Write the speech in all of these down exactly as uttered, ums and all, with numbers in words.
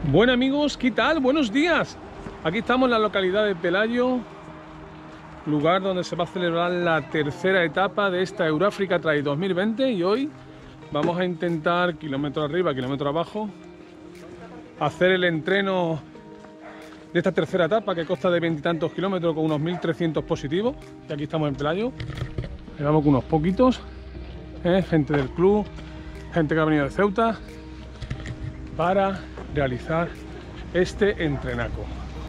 Bueno amigos, ¿qué tal? Buenos días. Aquí estamos en la localidad de Pelayo, lugar donde se va a celebrar la tercera etapa de esta Euroafrica Trail dos mil veinte, y hoy vamos a intentar, kilómetro arriba, kilómetro abajo, hacer el entreno de esta tercera etapa que consta de veintitantos kilómetros con unos mil trescientos positivos. Y aquí estamos en Pelayo, vamos con unos poquitos, ¿eh? gente del club, gente que ha venido de Ceuta para realizar este entrenaco.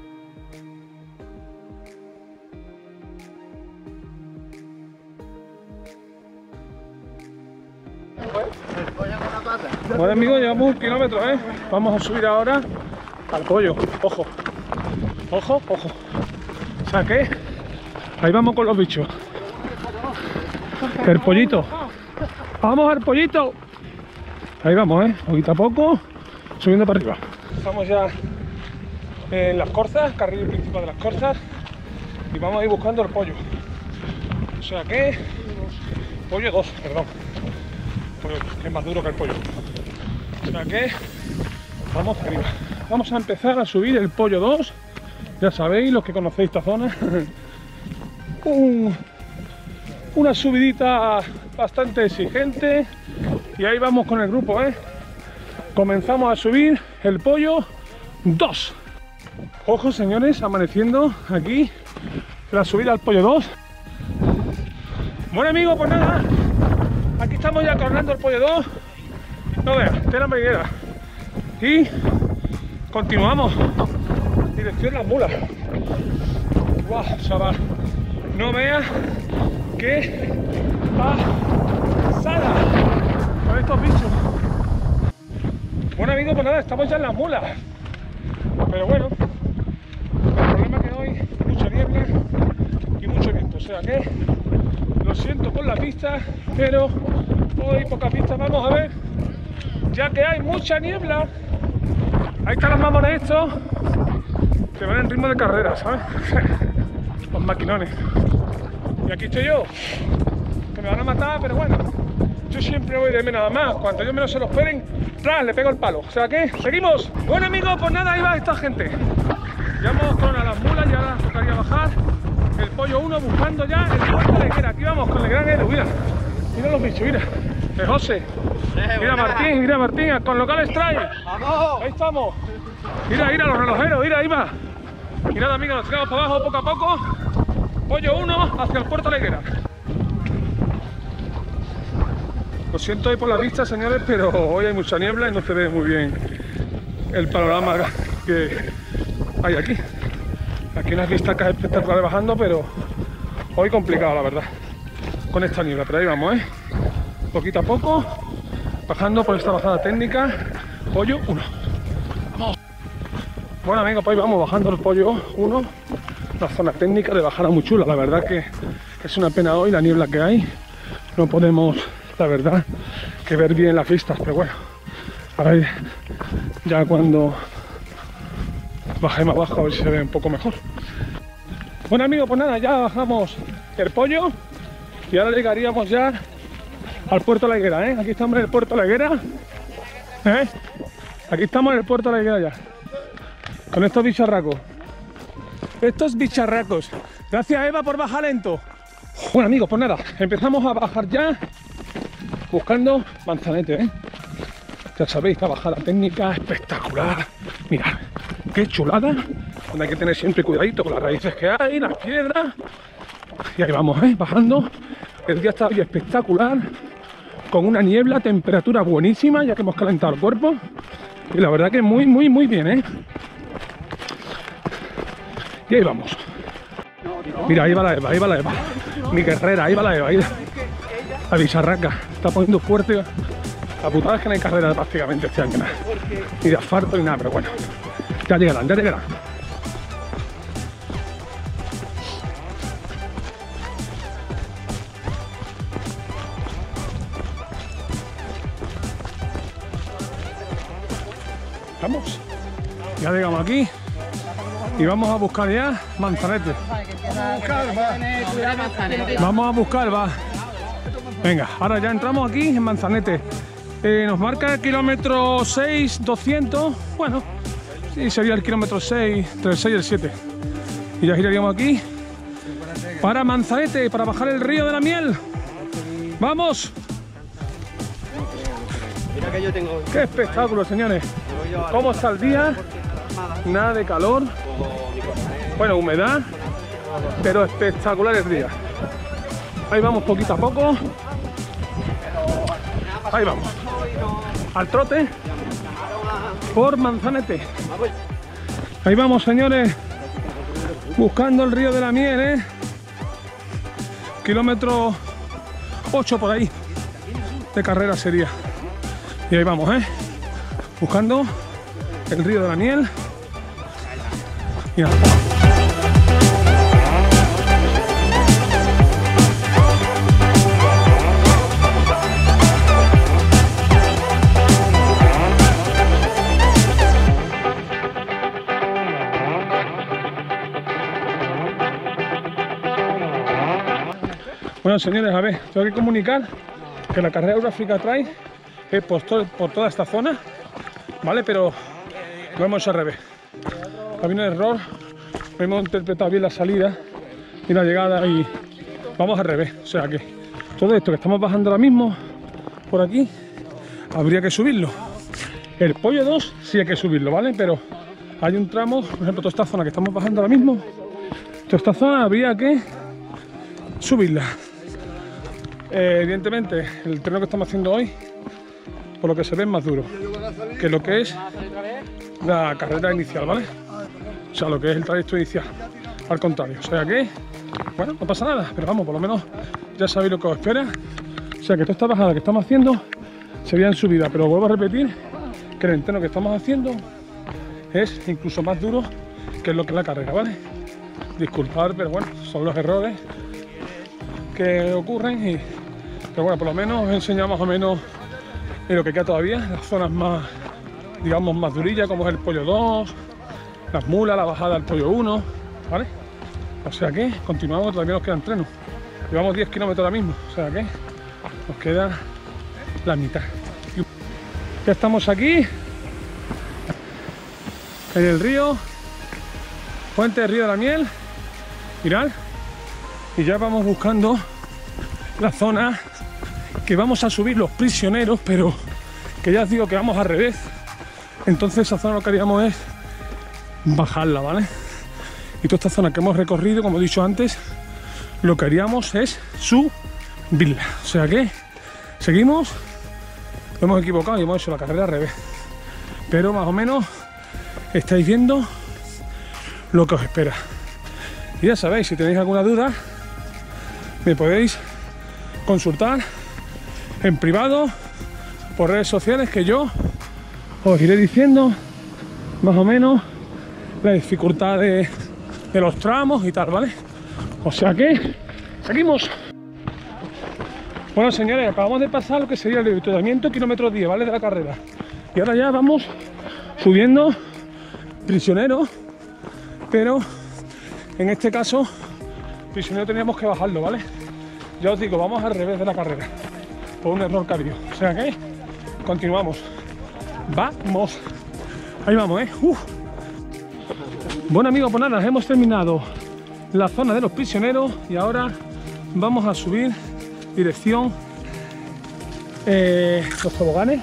Bueno amigos, llevamos un kilómetro, ¿eh? Vamos a subir ahora al pollo. Ojo, ojo, ojo. Saqué. Ahí vamos con los bichos. El pollito. Vamos al pollito. Ahí vamos, ¿eh? Poquito a poco, subiendo para arriba. Estamos ya en las corzas, carril principal de las corzas, y vamos a ir buscando el pollo. O sea que... pollo dos, perdón. Pollo dos, que es más duro que el pollo. O sea que... vamos arriba. Vamos a empezar a subir el pollo dos. Ya sabéis, los que conocéis esta zona. Un, una subidita bastante exigente. Y ahí vamos con el grupo, ¿eh? Comenzamos a subir el pollo dos. Ojo señores, amaneciendo aquí la subida al pollo dos. Bueno amigos, pues nada, aquí estamos ya coronando el pollo dos. No veas, tela marinera. Y continuamos. Dirección Las Mulas. Guau, chaval. No veas qué pasada con estos bichos. Bueno amigos, pues nada, estamos ya en Las Mulas. Pero bueno, el problema es que hoy hay mucha niebla y mucho viento. O sea que lo siento por la pista, pero hoy poca pista. Vamos a ver, ya que hay mucha niebla. Ahí están los mamones estos que van en ritmo de carrera, ¿sabes? Los maquinones. Y aquí estoy yo, que me van a matar, pero bueno, yo siempre voy de menos a más. Cuando ellos menos se lo esperen, ¡tras!, le pego el palo. O sea que, seguimos. Bueno amigos, pues nada, ahí va esta gente. Ya hemos con Las Mulas, ya ahora tocaría bajar el pollo uno buscando ya el puerto de Higuera. Aquí vamos con el gran Edu, mira. Mira los bichos, mira. El José. Mira Martín, mira Martín, con Local Strike. ¡Vamos! Ahí estamos. Mira, mira los relojeros, mira, ahí va. Mirad amigos, nos tiramos para abajo poco a poco. Pollo uno hacia el puerto de Higuera. Lo siento hoy por la vista, señores, pero hoy hay mucha niebla y no se ve muy bien el panorama que hay aquí. Aquí unas vistas espectaculares bajando, pero hoy complicado, la verdad, con esta niebla. Pero ahí vamos, ¿eh? Poquito a poco, bajando por esta bajada técnica. Pollo uno. Vamos. Bueno amigos, pues ahí vamos bajando el pollo uno. La zona técnica de bajada muy chula. La verdad que es una pena hoy la niebla que hay. No podemos, la verdad, que ver bien las vistas, pero bueno, ahora ya cuando bajemos abajo a ver si se ve un poco mejor. Bueno amigos, pues nada, ya bajamos el pollo y ahora llegaríamos ya al puerto de La Higuera, ¿eh? Aquí estamos en el puerto de La Higuera, ¿eh? Aquí estamos en el puerto de La Higuera ya, con estos bicharracos. Estos bicharracos. Gracias Eva por bajar lento. Bueno amigos, pues nada, empezamos a bajar ya buscando Manzanete, ¿eh? Ya sabéis, la bajada técnica espectacular. Mirad, qué chulada, donde hay que tener siempre cuidadito con las raíces que hay, las piedras. Y ahí vamos, ¿eh? Bajando. El día está hoy espectacular, con una niebla, temperatura buenísima, ya que hemos calentado el cuerpo. Y la verdad que muy, muy, muy bien, ¿eh? Y ahí vamos. Mira, ahí va la Eva, ahí va la Eva. Mi guerrera, ahí va la Eva, ahí va. La bicharraca, está poniendo fuerte. La putada es que no hay carrera prácticamente este año, nada. Ni de asfalto ni nada, pero bueno. Ya llegarán, ya llegarán. Vamos. Ya llegamos aquí. Y vamos a buscar ya Manzanete. Vamos a buscar, va. Venga, ahora ya entramos aquí en Manzanete. Eh, nos marca el kilómetro seis, doscientos. Bueno, y sería el kilómetro seis, entre el seis y el siete. Y ya giraríamos aquí para Manzanete, para bajar el río de la Miel. ¡Vamos! Mira que yo tengo... ¡Qué espectáculo, señores! ¿Cómo está el día? Nada de calor. Bueno, humedad, pero espectacular el día. Ahí vamos poquito a poco. Ahí vamos. Al trote por Manzanete. Ahí vamos, señores. Buscando el río de la Miel, ¿eh? Kilómetro ocho por ahí. De carrera sería. Y ahí vamos, ¿eh? Buscando el río de la Miel. Y nada. Bueno, señores, a ver, tengo que comunicar que la carrera Euroafrica Trail es por, to por toda esta zona, ¿vale? Pero lo hemos hecho al revés. Había un error, no hemos interpretado bien la salida y la llegada y vamos al revés. O sea que todo esto que estamos bajando ahora mismo por aquí, habría que subirlo. El Pollo dos sí hay que subirlo, ¿vale? Pero hay un tramo, por ejemplo, toda esta zona que estamos bajando ahora mismo, toda esta zona habría que subirla. Eh, evidentemente el terreno que estamos haciendo hoy, por lo que se ve, es más duro que lo que es la carrera inicial, ¿vale? O sea, lo que es el trayecto inicial, al contrario. O sea que, bueno, no pasa nada, pero vamos, por lo menos ya sabéis lo que os espera. O sea que toda esta bajada que estamos haciendo sería en subida, pero vuelvo a repetir que el entreno que estamos haciendo es incluso más duro que lo que es la carrera, ¿vale? Disculpad, pero bueno, son los errores que ocurren y, pero bueno, por lo menos os he enseñado más o menos en lo que queda todavía, las zonas más, digamos, más durillas, como es el Pollo dos, las mulas, la bajada del Pollo uno, ¿vale? O sea que continuamos, todavía nos queda entreno. Llevamos diez kilómetros ahora mismo, o sea que nos queda la mitad. Ya estamos aquí en el río, puente del río de la Miel, mirad. Y ya vamos buscando la zona que vamos a subir los prisioneros, pero que ya os digo que vamos al revés. Entonces esa zona lo que haríamos es bajarla, ¿vale? Y toda esta zona que hemos recorrido, como he dicho antes, lo que haríamos es subirla. O sea que seguimos, lo hemos equivocado y hemos hecho la carrera al revés. Pero más o menos estáis viendo lo que os espera. Y ya sabéis, si tenéis alguna duda, me podéis consultar en privado por redes sociales, que yo os iré diciendo más o menos la dificultad de, de los tramos y tal, ¿vale? O sea que seguimos. Bueno, señores, acabamos de pasar lo que sería el avituallamiento kilómetro diez, ¿vale? De la carrera. Y ahora ya vamos subiendo prisioneros, pero en este caso prisionero teníamos que bajarlo, ¿vale? Ya os digo, vamos al revés de la carrera por un error que ha habido. O sea que continuamos. Vamos. Ahí vamos, ¿eh? Uf. Bueno, amigos, pues nada, hemos terminado la zona de los prisioneros y ahora vamos a subir dirección eh, los toboganes.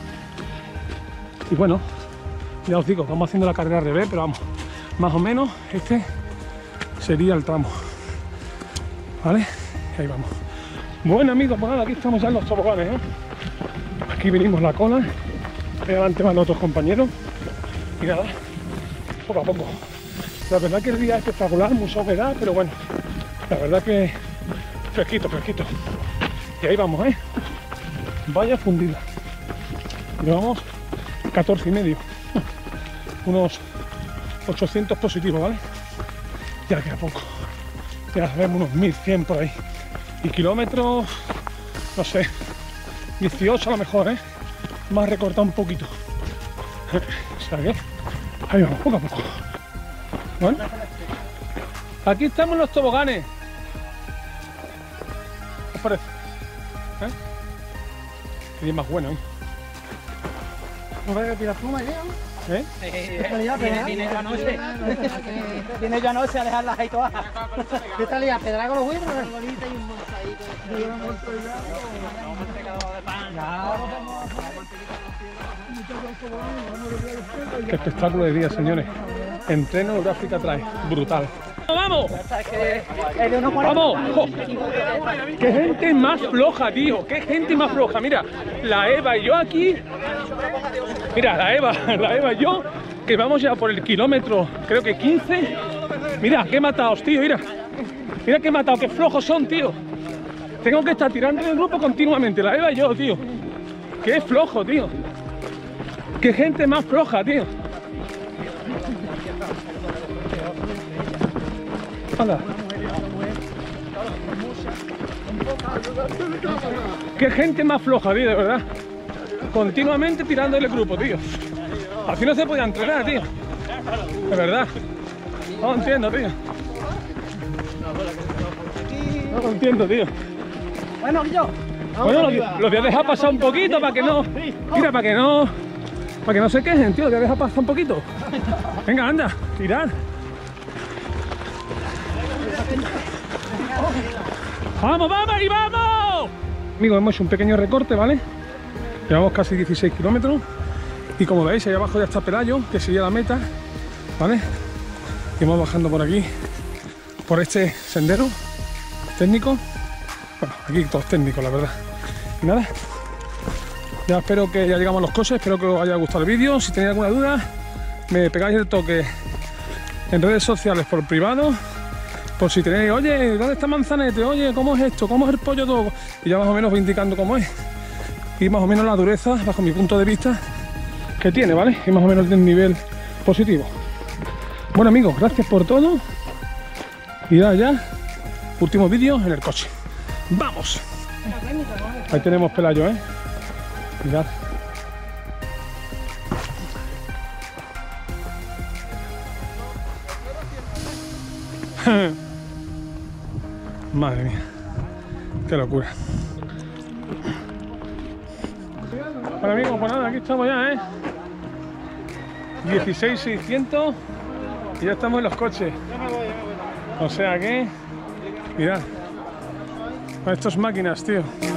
Y bueno, ya os digo, vamos haciendo la carrera al revés, pero vamos, más o menos este sería el tramo, ¿vale? Ahí vamos. Bueno, amigos, pues nada, aquí estamos ya en los toboganes, ¿eh? Aquí venimos la cola, ahí adelante van los otros compañeros y nada, poco a poco. La verdad que el día es espectacular, mucha humedad, pero bueno, la verdad que fresquito, fresquito. Y ahí vamos, ¿eh? Vaya fundida. Llevamos catorce y medio, unos ochocientos positivos, ¿vale? Ya queda poco, ya vemos unos mil cien por ahí. Y kilómetros, no sé, dieciocho a lo mejor, ¿eh? Más recortado un poquito. O sea que, ahí vamos, poco a poco. Bueno, aquí estamos en los toboganes. ¿Qué os parece? ¿Eh? Qué día más bueno, ¿eh? ¿No ves que la pluma llega? ¿Eh? Vine yo anoche. Vine yo anoche a dejarlas ahí todas. ¿Qué tal ya? ¿Pedra con los huevos? Bonita y un montadito. Qué espectáculo de día, señores. Entreno Euráfrica Trail. Brutal. ¡Vamos! ¡Vamos! ¡Jo! ¡Qué gente más floja, tío! ¡Qué gente más floja! Mira, la Eva y yo aquí. Mira, la Eva, la Eva y yo, que vamos ya por el kilómetro, creo que quince. Mira, qué matados, tío, mira. Mira qué matados, qué flojos son, tío. Tengo que estar tirando en el grupo continuamente, la Eva y yo, tío. Qué flojo, tío. Qué gente más floja, tío. Anda. Qué gente más floja, tío, de verdad. Continuamente tirando el grupo, tío. Así no se podía entrenar, tío. De verdad. No lo entiendo, tío. No lo entiendo, tío. Bueno, yo. Bueno, los, los voy a dejar pasar un poquito para que no... Mira, para que no... Para que no se quejen, tío. Los voy a dejar pasar un poquito. Venga, anda, tirad. ¡Vamos, vamos y vamos! Amigos, hemos hecho un pequeño recorte, ¿vale? Llevamos casi dieciséis kilómetros. Y como veis, ahí abajo ya está Pelayo, que sería la meta, ¿vale? Y vamos bajando por aquí, por este sendero técnico. Bueno, aquí todo es técnico, la verdad. Y nada, ya espero que ya llegamos a los coches, espero que os haya gustado el vídeo. Si tenéis alguna duda, me pegáis el toque en redes sociales por privado. Por si tenéis, oye, ¿dónde está Manzanete? Oye, ¿cómo es esto? ¿Cómo es el pollo todo? Y ya más o menos voy indicando cómo es. Y más o menos la dureza, bajo mi punto de vista, que tiene, ¿vale? Y más o menos del nivel positivo. Bueno, amigos, gracias por todo. Y ya, ya, último vídeo en el coche. ¡Vamos! Ahí tenemos Pelayo, ¿eh? Mirad. Madre mía, qué locura. Bueno, amigos, pues nada, aquí estamos ya, ¿eh? dieciséis mil seiscientos y ya estamos en los coches. O sea que, mirad, con estas máquinas, tío.